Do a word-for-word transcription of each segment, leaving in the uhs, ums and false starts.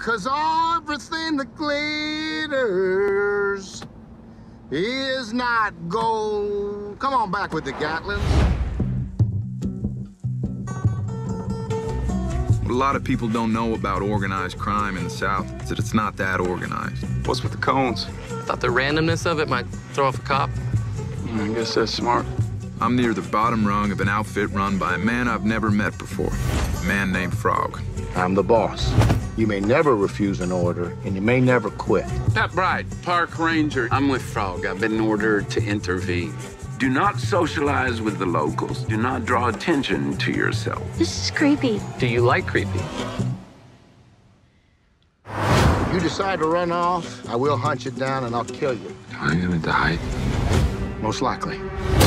'cause everything that glitters is not gold. Come on back with the Gatlins. What a lot of people don't know about organized crime in the South is that it's not that organized. What's with the cones? I thought the randomness of it might throw off a cop. I guess that's smart. I'm near the bottom rung of an outfit run by a man I've never met before, a man named Frog. I'm the boss. You may never refuse an order, and you may never quit. Pat Bright, park ranger. I'm with Frog. I've been ordered to intervene. Do not socialize with the locals. Do not draw attention to yourself. This is creepy. Do you like creepy? If you decide to run off, I will hunt you down and I'll kill you. Are you gonna die? Most likely.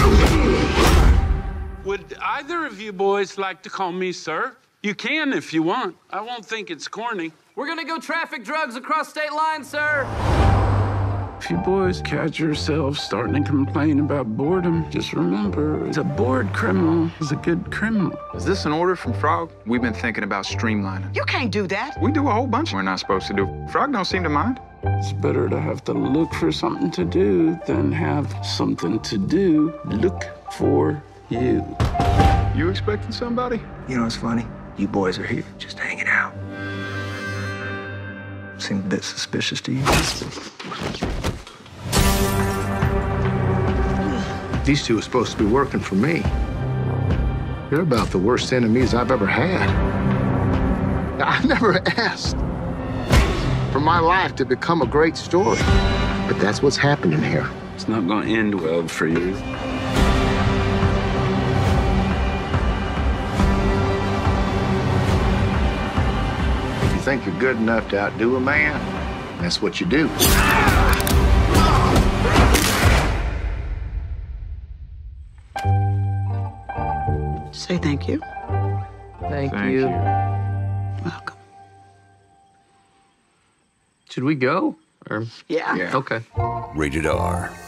Would either of you boys like to call me sir? You can if you want. I won't think it's corny. We're gonna go traffic drugs across state lines, sir. If you boys catch yourselves starting to complain about boredom, just remember, a bored criminal is a good criminal. Is this an order from Frog? We've been thinking about streamlining. You can't do that. We do a whole bunch we're not supposed to do. Frog don't seem to mind. It's better to have to look for something to do than have something to do look for you. You expecting somebody? You know what's funny? You boys are here just hanging out. Seem a bit suspicious to you? These two are supposed to be working for me. You're about the worst enemies I've ever had. I never asked for my life to become a great story, but that's what's happening here. It's not going to end well for you. If you think you're good enough to outdo a man, that's what you do. Say thank you. Thank, Thank you. you. Welcome. Should we go? Or Yeah. Yeah. okay. Rated R.